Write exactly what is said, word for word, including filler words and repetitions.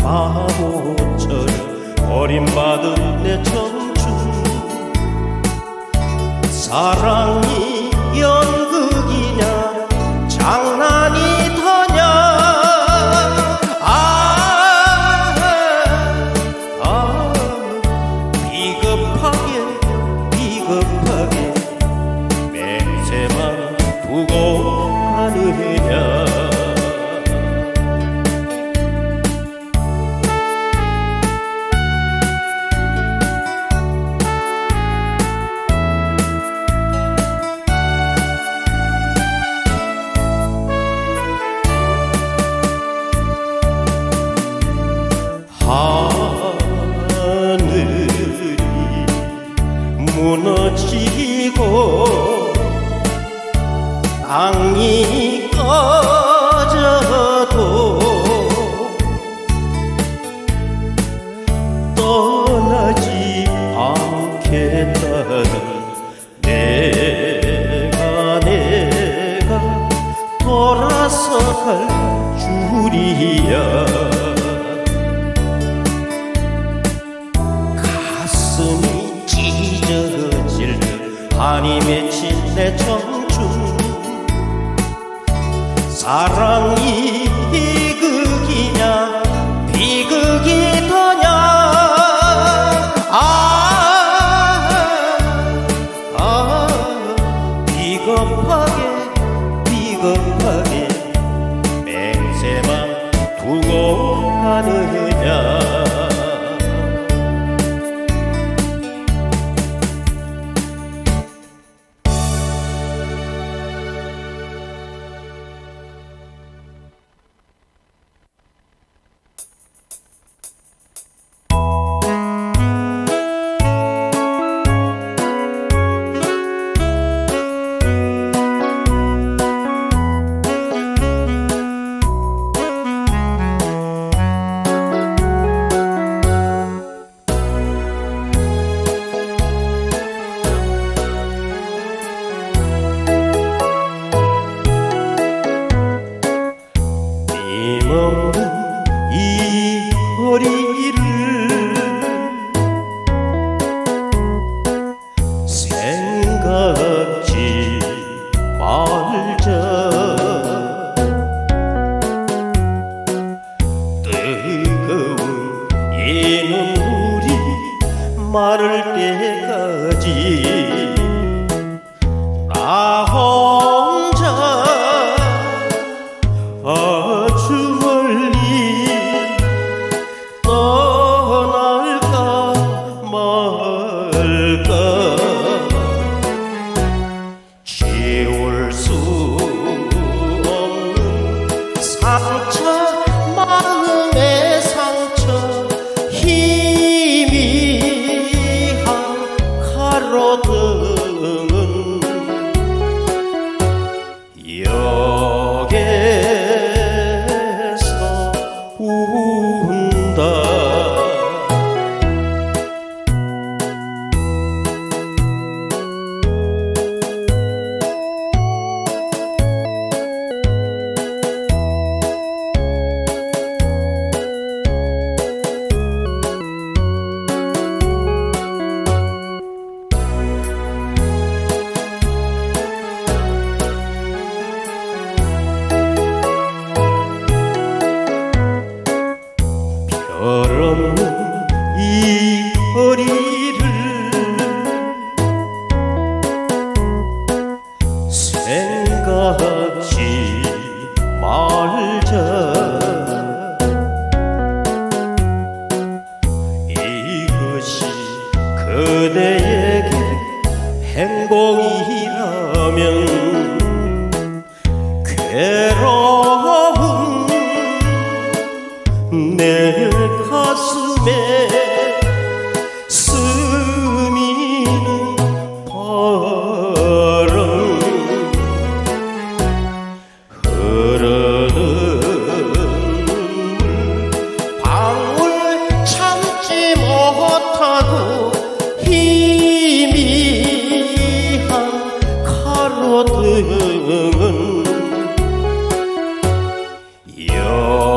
바보처럼 버림받은 내 청춘 사랑이 연극이냐 장난이더냐 아, 아 비겁하게 비겁하게 맹세만 두고 가느냐 하늘이 무너지고 땅이 꺼져도 떠나지 않겠다는 내가 내가 돌아서 갈 줄이야 가슴이 찢어질 듯 한이 맺힌 내 청춘 사랑이 비극이냐 비극이더냐 아, 아 비겁하게 비겁하게 맹세만 두고 가느냐 힘없는 이 허리를 생각지 말자 뜨거운 이 눈물이 마를 때까지 나 혼자 아주 멀리 떠날까 말까 지울 수 없는 상처 마음의 상처 희미한 가로등은 역에서 운다 별 없는 이 허리를 생각지 말자 이것이 그대에게 행복이라면 괴로운 내 가슴에 스미는 바람 흐르는 방울 참지 못하고 희미한 가로등은 여